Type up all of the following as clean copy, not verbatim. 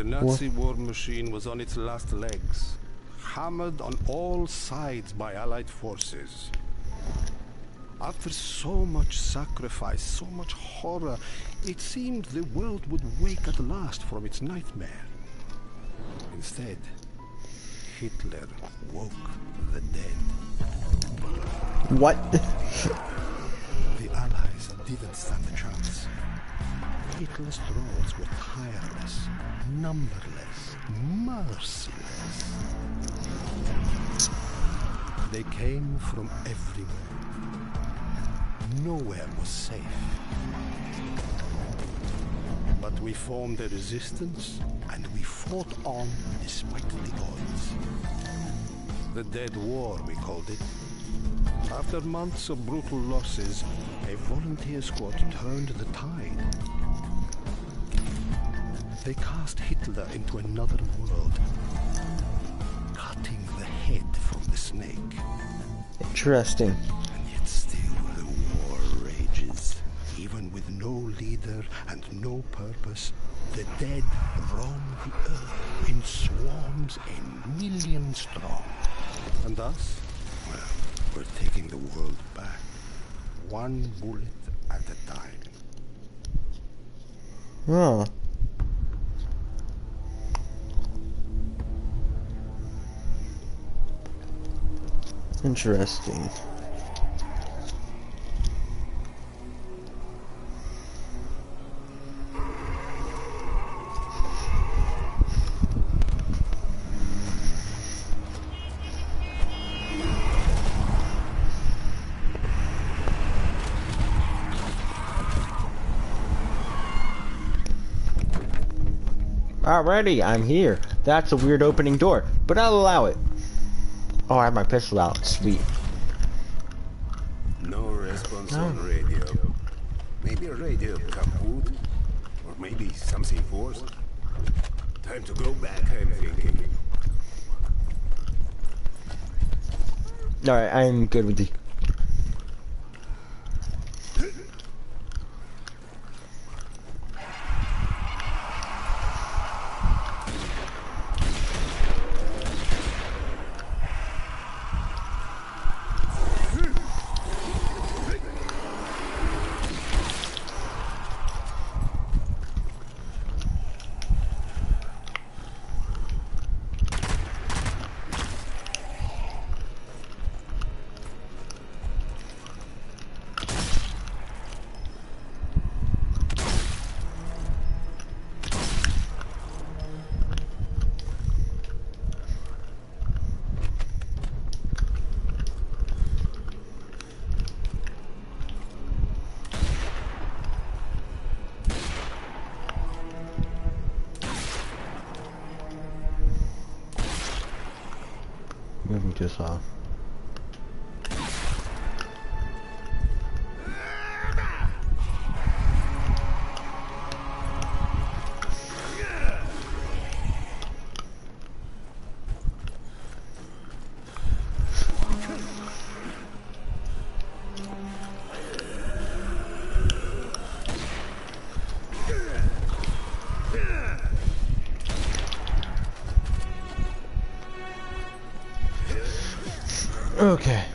The Nazi war machine was on its last legs, hammered on all sides by Allied forces. After so much sacrifice, so much horror, it seemed the world would wake at last from its nightmare. Instead, Hitler woke the dead. What? The Allies didn't stand a chance. Hitler's trolls were tireless, numberless, merciless. They came from everywhere. Nowhere was safe. But we formed a resistance, and we fought on despite the odds. The Dead War, we called it. After months of brutal losses, a volunteer squad turned the tide. They cast Hitler into another world, cutting the head from the snake. Interesting. And yet still the war rages. Even with no leader and no purpose, the dead roam the earth in swarms a million strong. And us? Well, we're taking the world back, one bullet at a time. Oh. Interesting. Alrighty, I'm here. That's a weird opening door, but I'll allow it. Oh, I have my pistol out. Sweet. No response on radio. Maybe a radio kaput, or maybe something forced. Time to go back, I'm thinking. Alright, I'm good with the... Moving this off. Okay.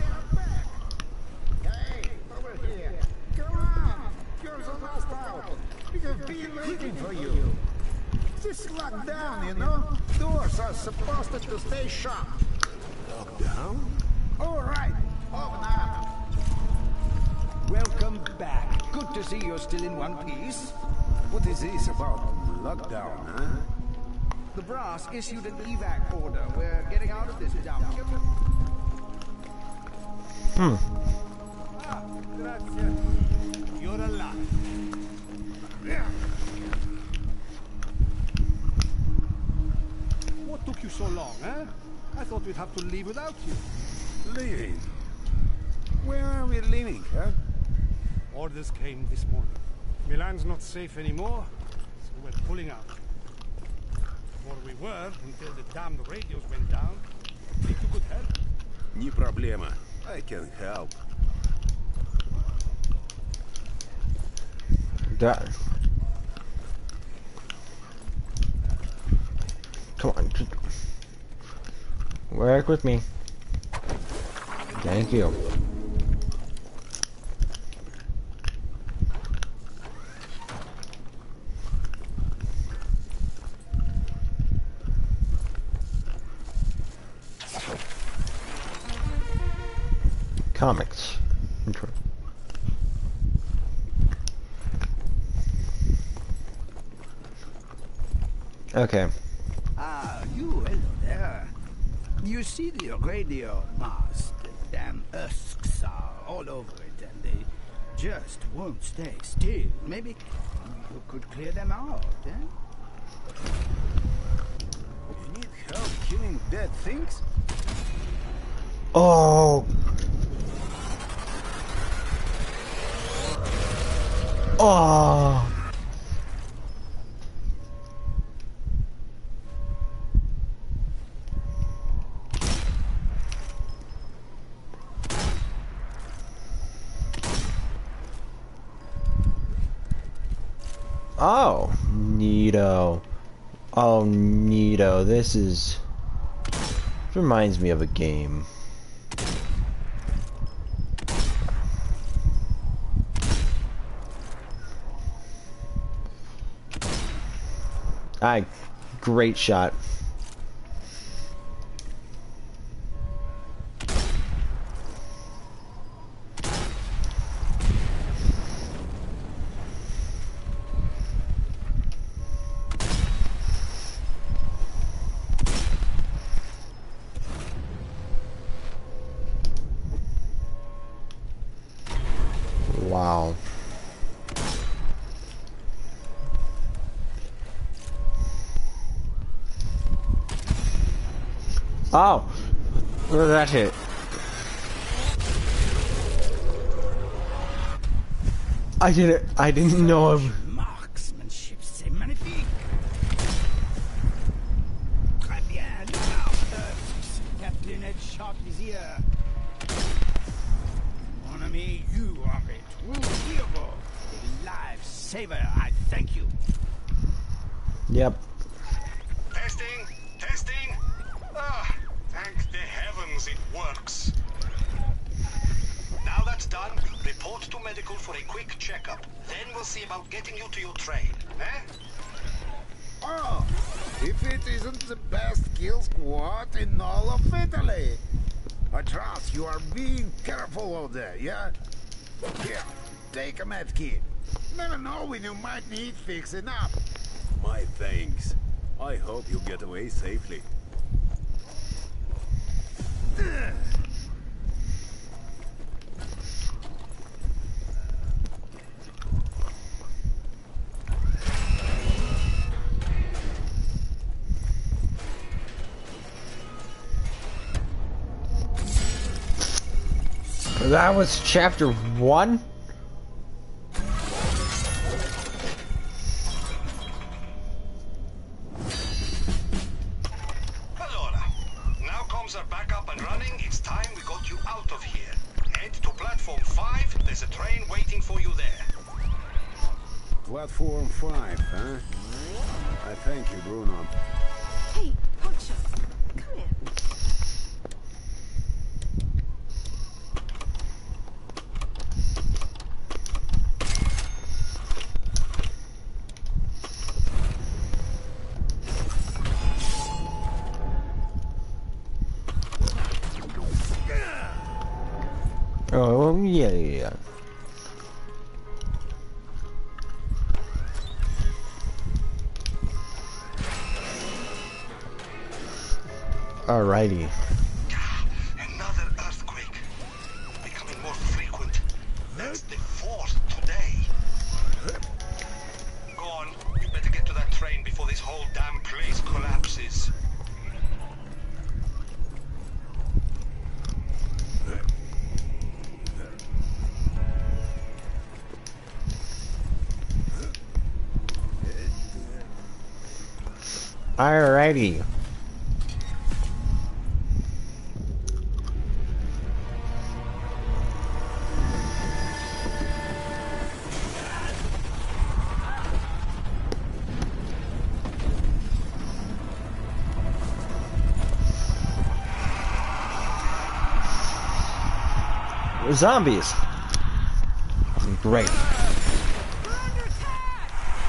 Hey, over here. Come on. You're the last out. We have been waiting for you. This is locked down, you know? Doors are supposed to stay shut. Locked down? All right. Open up. Welcome back. Good to see you're still in one piece. What is this about lockdown, huh? The brass issued an evac order. We're getting out of this dump. Grazie. You're alive. What took you so long, eh? I thought we'd have to leave without you. Leaving? Where are we leaving, huh? Orders came this morning. Milan's not safe anymore, so we're pulling out. Or we were until the damned radios went down. Think you could help? Не проблема. I can help. That. work with me. Thank you. Comics. Okay. Ah, you, hello there. You see the radio mast? The damn husks are all over it, and they just won't stay still. Maybe you could clear them out, eh? You need help killing dead things? Oh. Oh. Oh, neato. Oh, neato. This reminds me of a game. Great shot. Wow. Oh, where did that hit? I didn't know of. Marksmanship, c'est magnifique. Très bien, look out, Captain Headshot is here. Mon ami, you are a true hero, a lifesaver. I thank you. Yep. Testing. Ah, thank the heavens it works. Now that's done, report to medical for a quick checkup. Then we'll see about getting you to your train, eh? Oh, if it isn't the best kill squad in all of Italy. I trust you are being careful out there, yeah? Here, take a med kit. Never know when you might need fixing up. My thanks. I hope you get away safely. That was chapter 1? Allora, now comms are back up and running. It's time we got you out of here. Head to platform 5. There's a train waiting for you there. Platform 5, huh? I thank you, Bruno. Hey, Hotshot, come here. Oh, yeah. Alrighty. Another earthquake. Becoming more frequent. That's the 4th today. Go on. You better get to that train before this whole damn place collapses. Alrighty. Zombies. Great. We're under attack!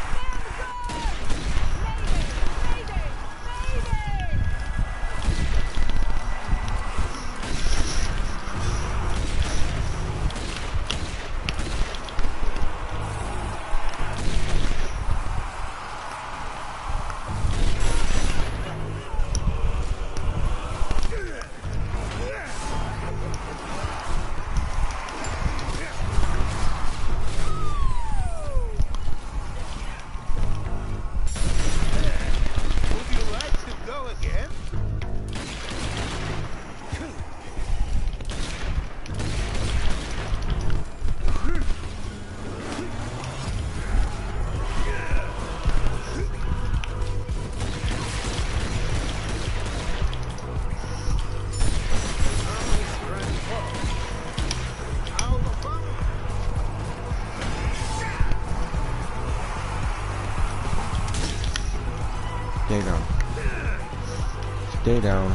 Stand go! Mayday! Mayday! Would you like to go again? Stay down. Stay down.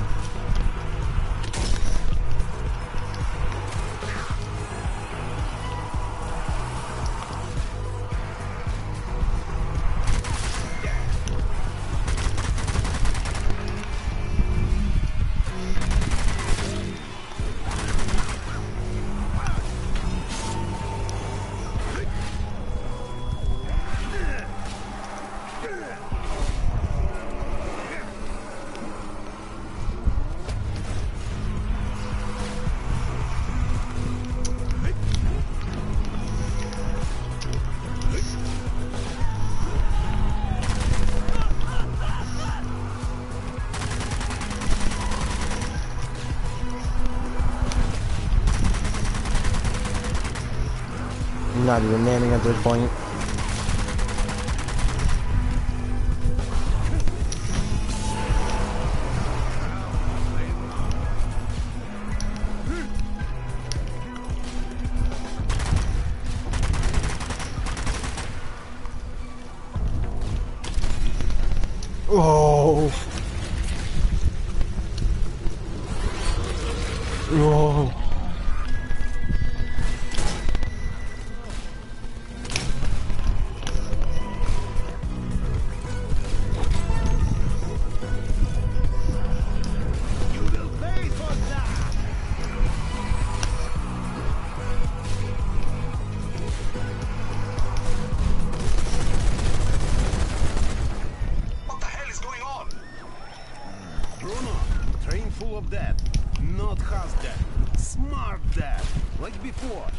I'm not even aiming at this point. Oh. Oh. You will pay for that! What the hell is going on? Bruno, train full of death. Not half death. Smart death. Like before.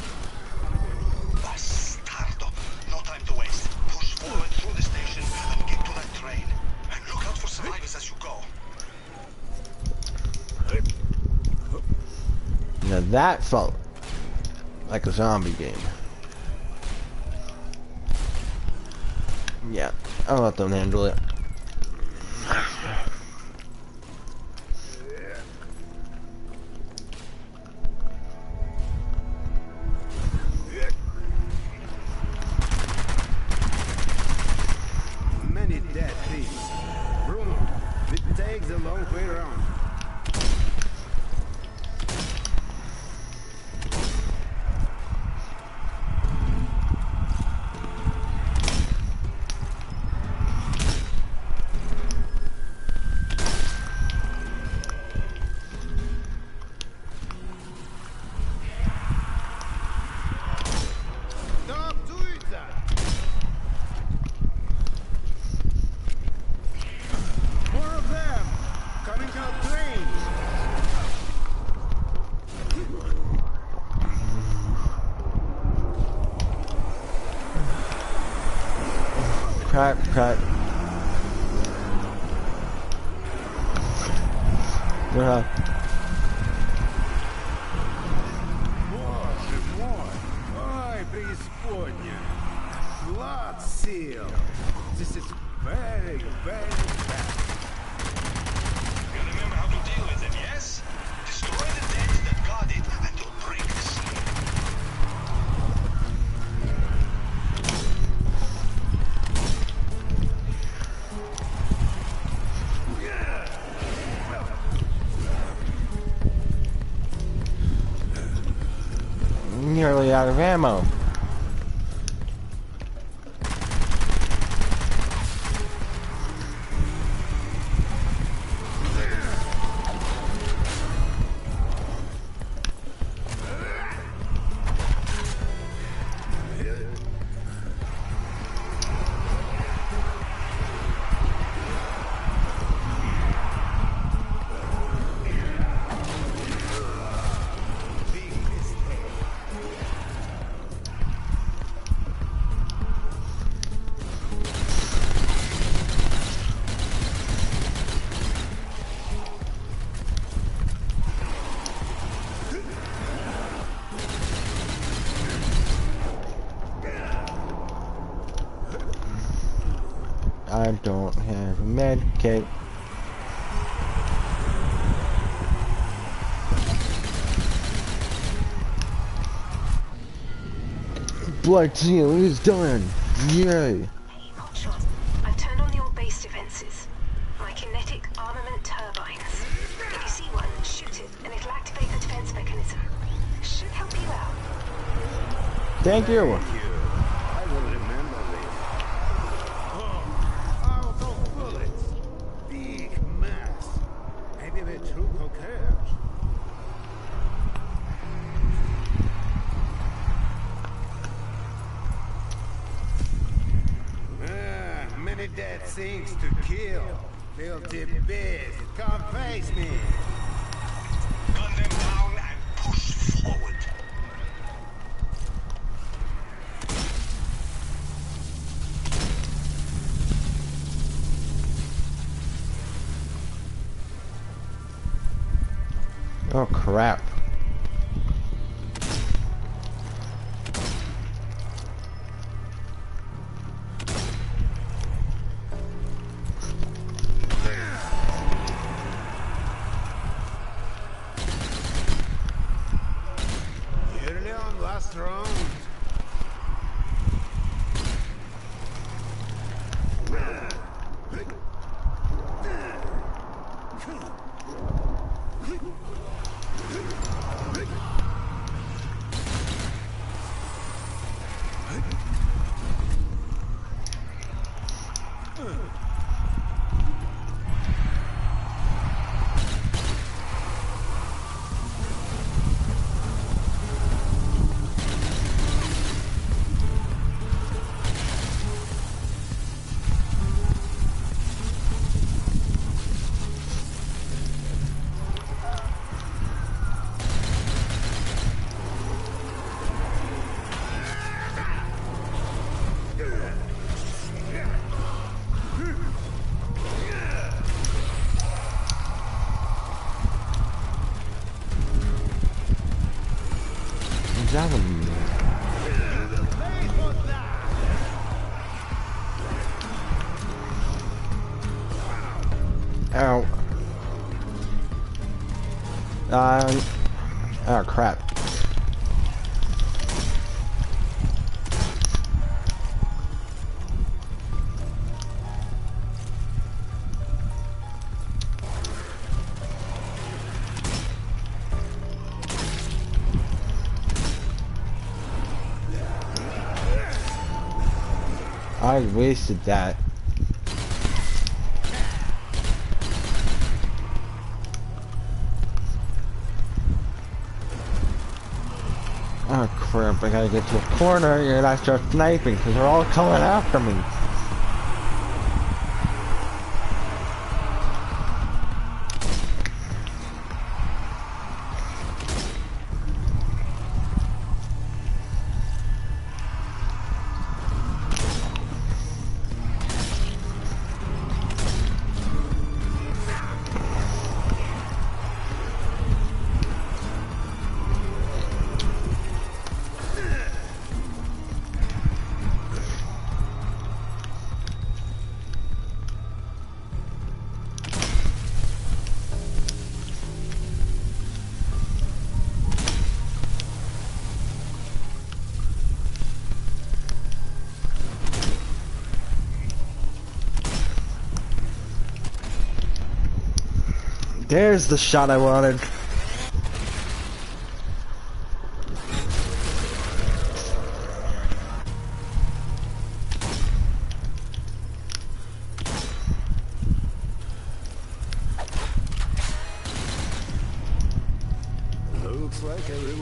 Bastardo. No time to waste. Push forward through the station and get to that train. And look out for survivors as you go. Now that felt like a zombie game. Yeah, I'll let them handle it. Many dead thieves. Bruno, it takes a long way around. Stop doing that! More of them! Coming out train! Crap, crap. Боже мой! Ой, преисподня! Blood seal! This is very, very bad. You remember how to deal with them, yes? Destroy the dead that guard it and you'll break the seal. out of ammo. I don't have a med kit. Blood seal is done. Yay. Hotshot, I've turned on the old base defenses. My kinetic armament turbines. If you see one, shoot it, and it'll activate the defense mechanism. Should help you out. Thank you. I will remember this. Oh, out of bullets. Big mass. Maybe the true cockers. Many dead things to kill. Filthy beast, come face me. Gun them down and push forward. Oh crap. Nearly on last round. Ow. Oh crap. I wasted that. Oh crap, I gotta get to a corner and I start sniping because they're all coming after me. There's the shot I wanted.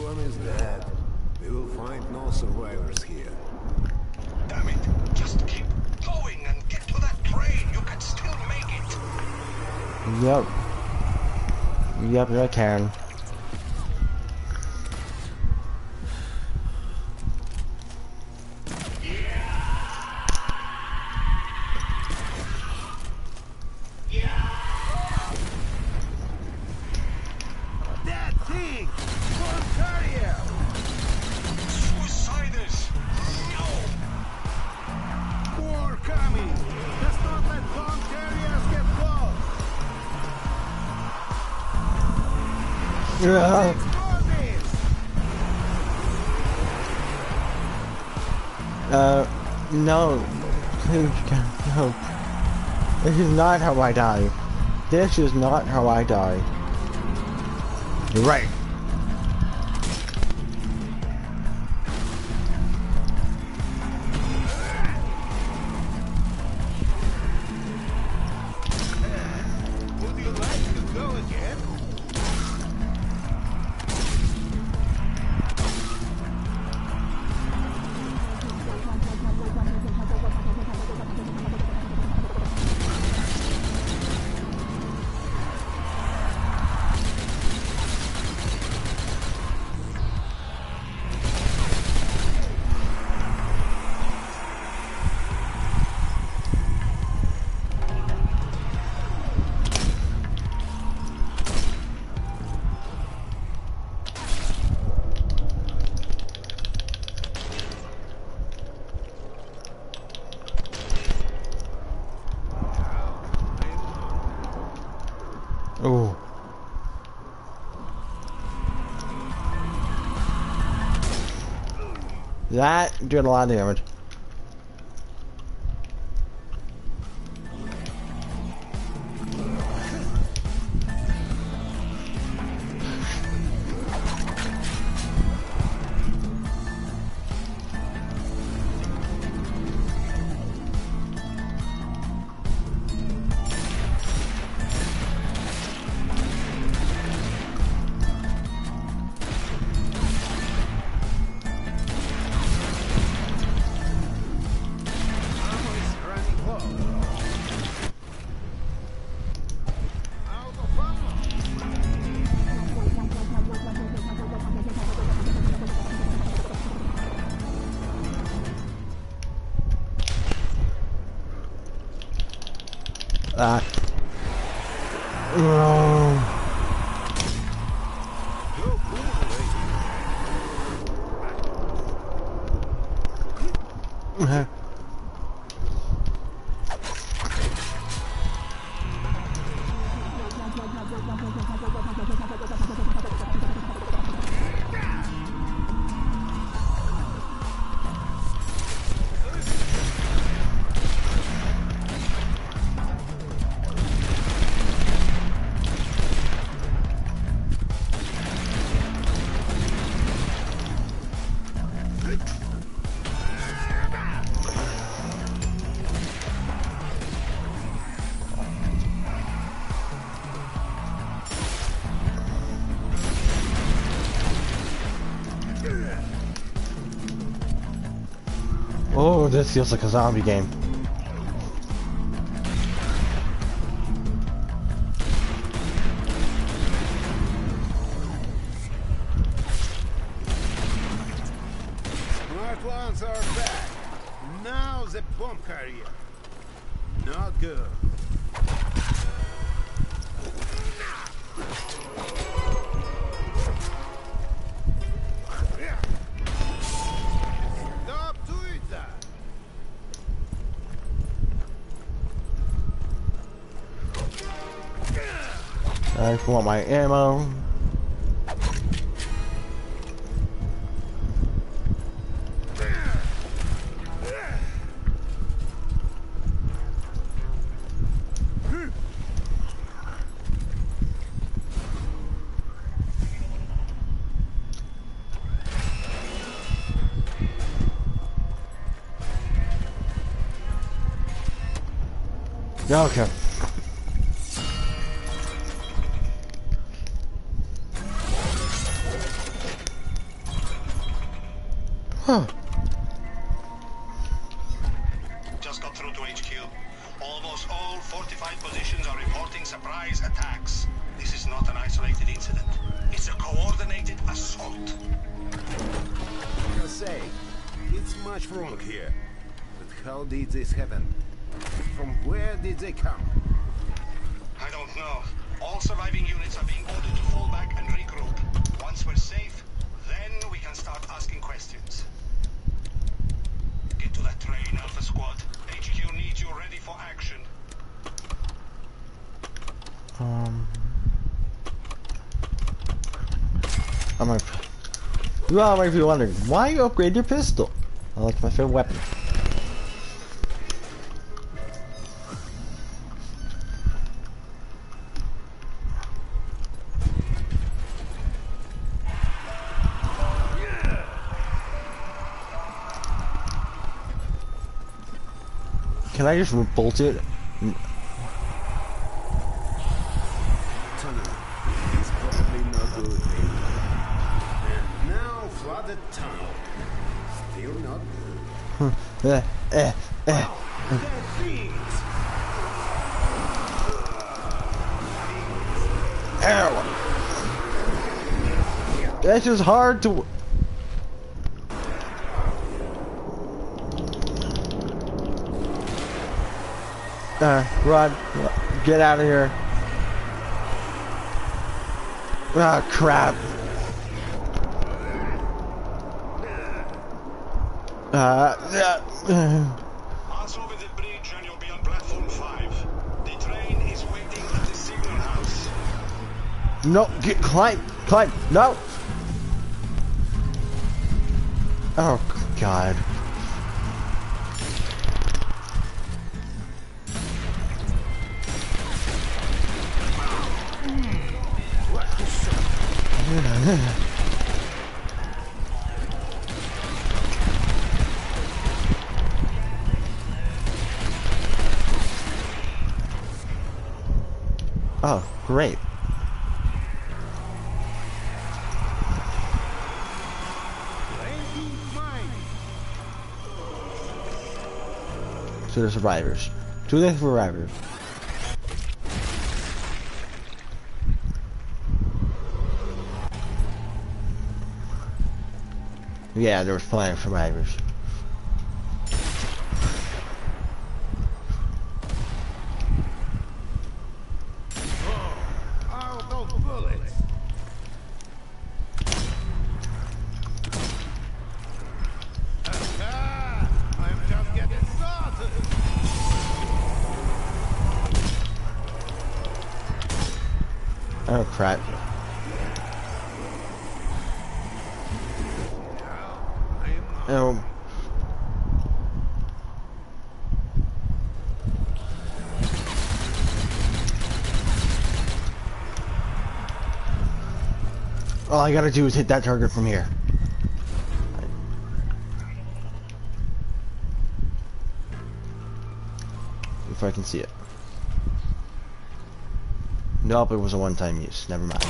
Everyone is dead. We will find no survivors here. Damn it. Just keep going and get to that train. You can still make it. Yep. Yep, I can. That thing! Voltaria! Suiciders. No. More coming! Let's not let bomb carriers get close! Yeah. No. Please, no. This is not how I die. This is not how I die. You're right. Would you like to go again? Oh. That did a lot of damage. Oh, this feels like a zombie game. Smart ones are back. Now the bomb carrier. Not good. Stop doing that. I just want my ammo. Okay. Huh. Just got through to HQ. Almost all fortified positions are reporting surprise attacks. This is not an isolated incident. It's a coordinated assault. I say, it's much wrong here. But how did this happen? From where did they come? I don't know. All surviving units are being ordered to fall back and regroup. Once we're safe, then we can start asking questions. Get to that train, Alpha Squad. HQ needs you ready for action. I'm like, you all might be wondering, why you upgrade your pistol? Well, it's my favorite weapon. Can I just bolt it? Tunnel. It's probably not good. And now flooded tunnel. Still not good. Dead things. Ow! That's just hard to. Rod, get out of here. Ah, crap. Pass over the bridge and you'll be on platform 5. The train is waiting at the signal house. No, climb, no. Oh, God. Oh, great. To the survivors. To the survivors. Yeah, there was plenty of survivors. Out of bullets. I'm just getting started. Oh, crap. Oh. All I gotta do is hit that target from here. If I can see it. Nope, it was a one-time use. Never mind.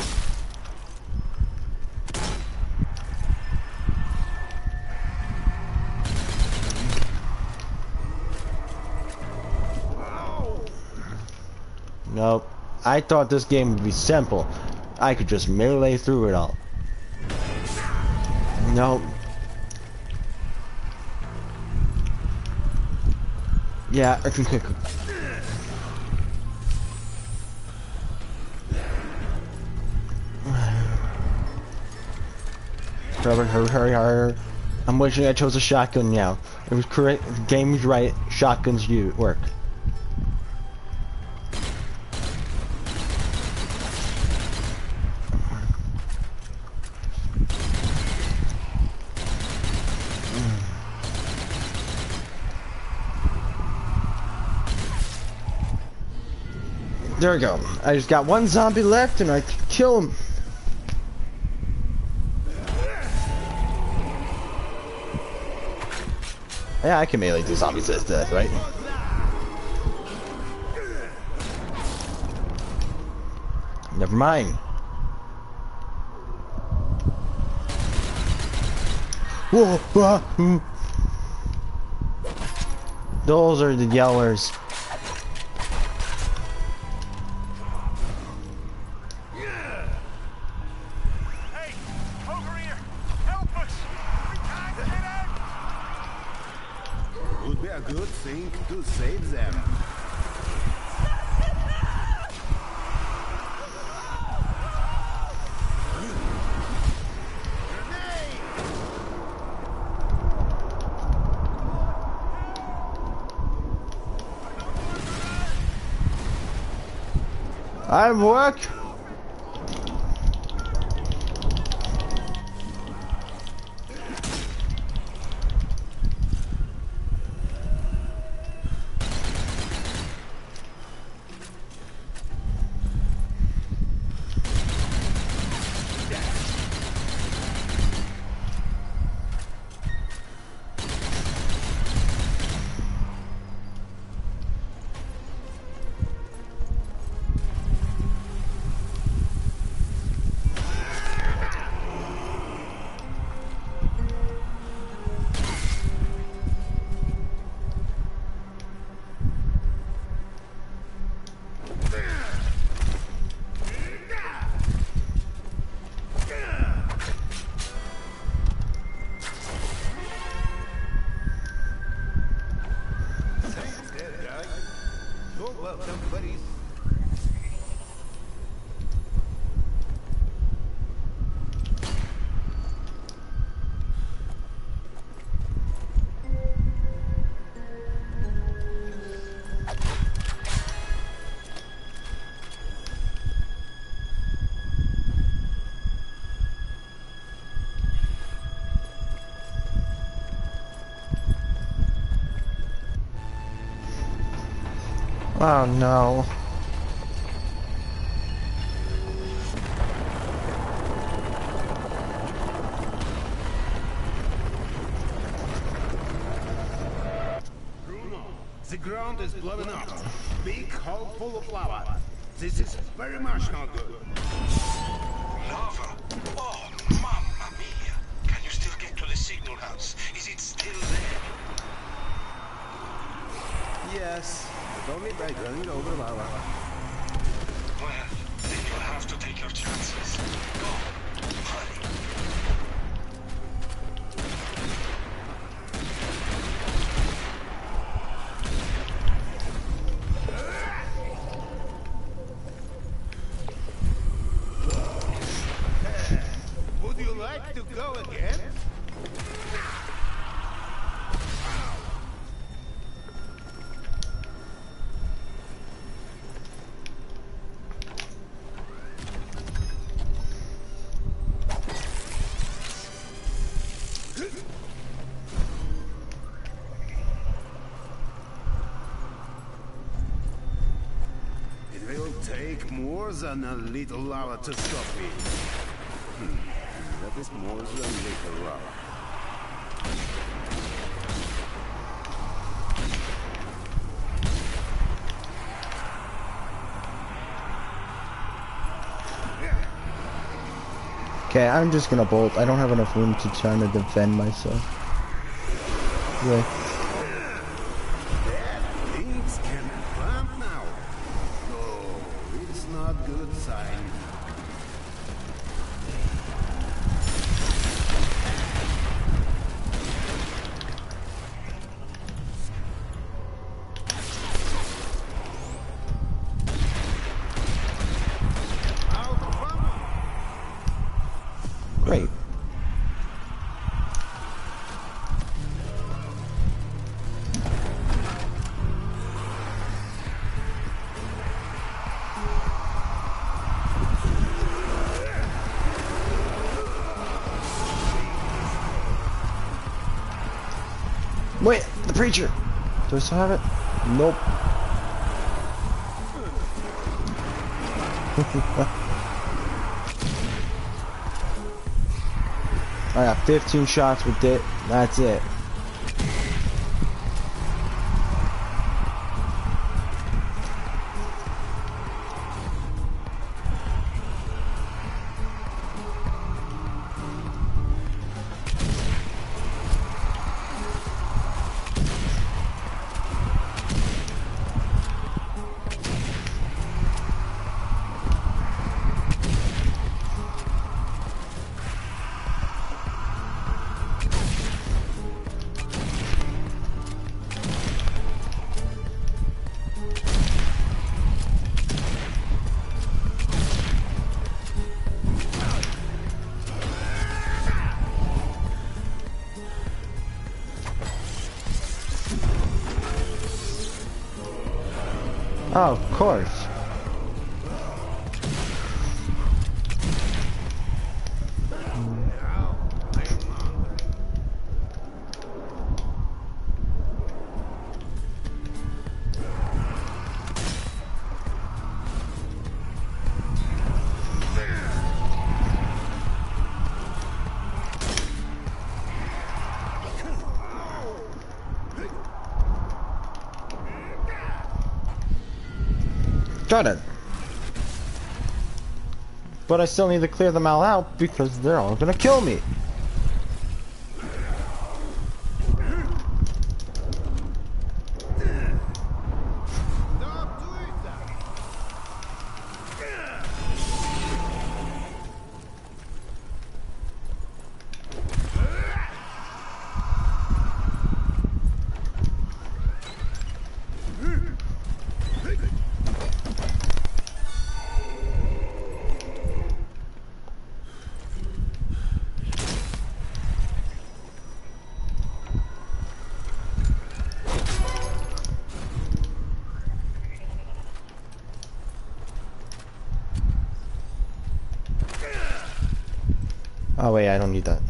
Nope. I thought this game would be simple. I could just melee through it all. Nope. Yeah, I can kick him. Hurry. I'm wishing I chose a shotgun now. It was correct. The game was right. Shotguns do work. There we go. I just got one zombie left and I can kill him. Yeah, I can melee do zombies to death, right? Never mind. Whoa, those are the yellers. Hey, over here! Help us! We can't get out! Would be a good thing to save them. I'm work. Welcome, buddies. Oh no. Bruno, the ground is blowing up. Big hole full of lava. This is very much not good. Lava? Oh, mamma mia! Can you still get to the signal house? Is it still there? Yes, but only by going over lava. Well, then you'll have to take your chances. Go. Hurry. Would you like to go again? It will take more than a little lava to stop me. That is more than little lava. Okay, I'm just gonna bolt. I don't have enough room to try to defend myself. Yeah. Things can bump now. No, it's not good sign. Out of ammo. Great. Wait, the preacher. Do I still have it? Nope. I got 15 shots with it. That's it. Oh, of course. Got it. But I still need to clear them all out because they're all gonna kill me. Oh wait, I don't need that.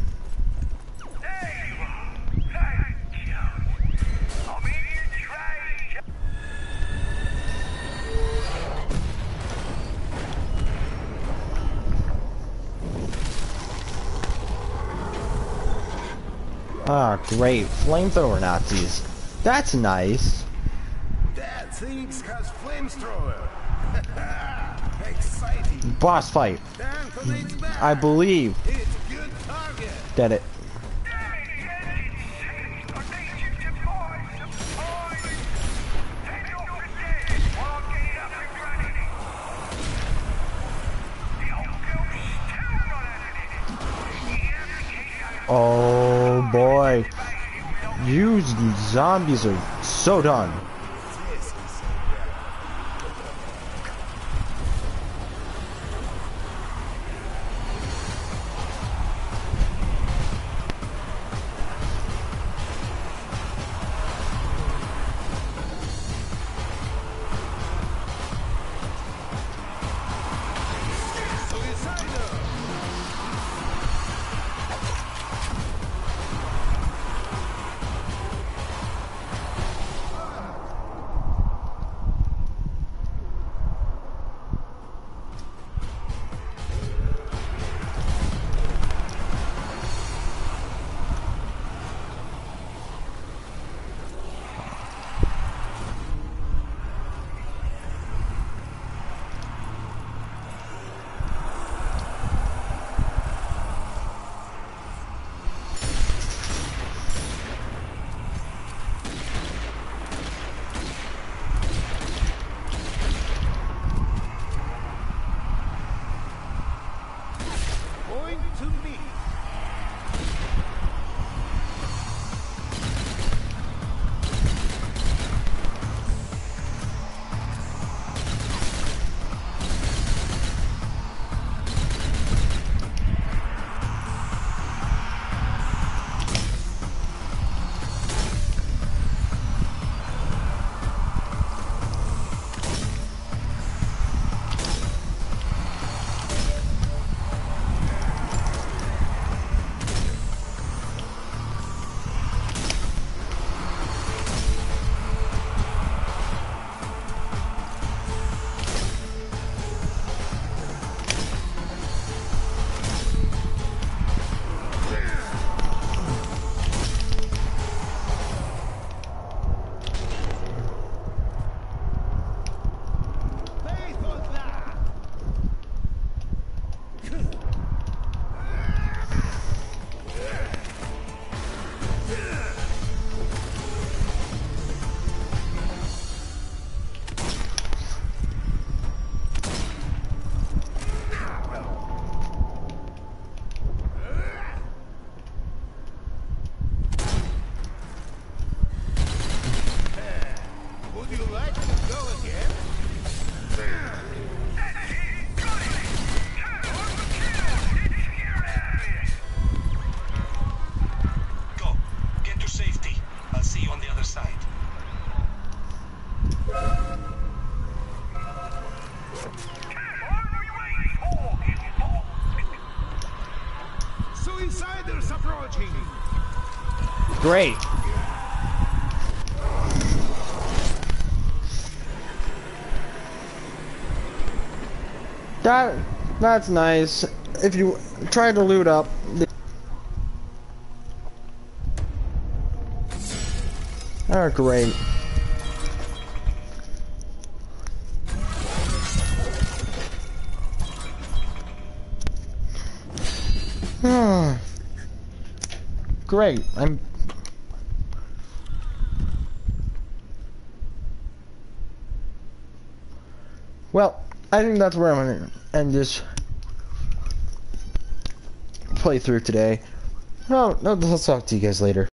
Ah, great. Flamethrower Nazis. That's nice. That thing has flamethrower. Exciting. Boss fight. Anthony's back. I believe It's a good target. that it. Oh boy. You zombies are so done. great. That's nice. If you try to loot up. Oh, great. Great. Well, I think that's where I'm gonna end this playthrough today. No, I'll talk to you guys later.